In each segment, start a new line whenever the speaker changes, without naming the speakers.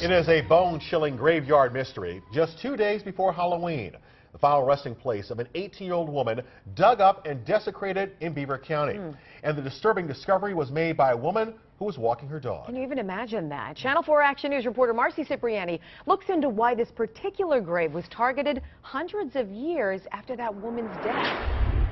It is a bone-chilling graveyard mystery just 2 days before Halloween. The final resting place of an 18-year-old woman dug up and desecrated in Beaver County. And the disturbing discovery was made by a woman who was walking her dog.
Can you even imagine that? Channel 4 Action News reporter Marcy Cipriani looks into why this particular grave was targeted hundreds of years after that woman's death.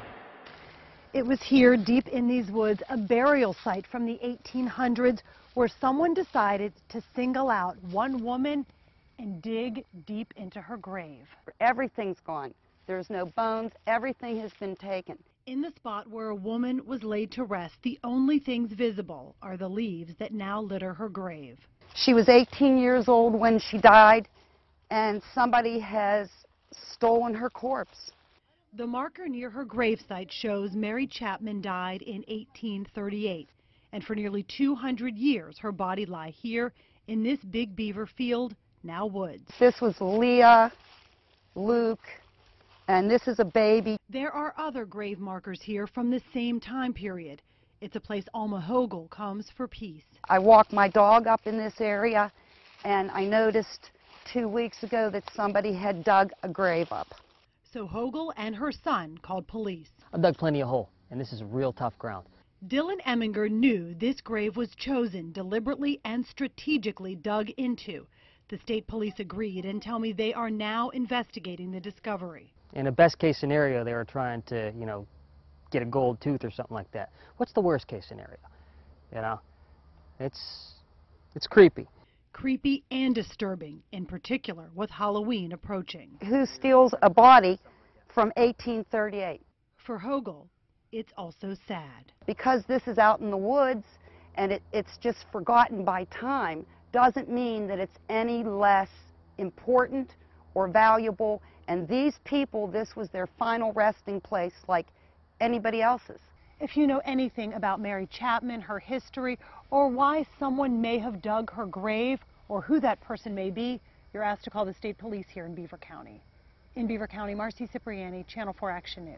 It was here, deep in these woods, a burial site from the 1800s where someone decided to single out one woman and dig deep into her grave.
Everything's gone. There's no bones. Everything has been taken.
In the spot where a woman was laid to rest, the only things visible are the leaves that now litter her grave.
She was 18 years old when she died, and somebody has stolen her corpse.
The marker near her gravesite shows Mary Chapman died in 1838, and for nearly 200 years her body lie here in this Big Beaver field, now woods.
This was Leah, Luke, and this is a baby.
There are other grave markers here from the same time period. It's a place Alma Hogle comes for peace.
I walked my dog up in this area, and I noticed 2 weeks ago that somebody had dug a grave up.
So Hogle and her son called police.
I've dug plenty of hole, and this is real tough ground.
Dylan Eminger knew this grave was chosen, deliberately and strategically dug into. The state police agreed and tell me they are now investigating the discovery.
In a best case scenario, they were trying to, get a gold tooth or something like that. What's the worst case scenario? It's creepy.
Creepy and disturbing, in particular with Halloween approaching.
Who steals a body from 1838?
For Hogle, it's also sad.
Because this is out in the woods and it's just forgotten by time, doesn't mean that it's any less important or valuable. And these people, this was their final resting place like anybody else's.
If you know anything about Mary Chapman, her history, or why someone may have dug her grave, or who that person may be, you're asked to call the state police here in Beaver County. In Beaver County, Marcy Cipriani, Channel 4 Action News.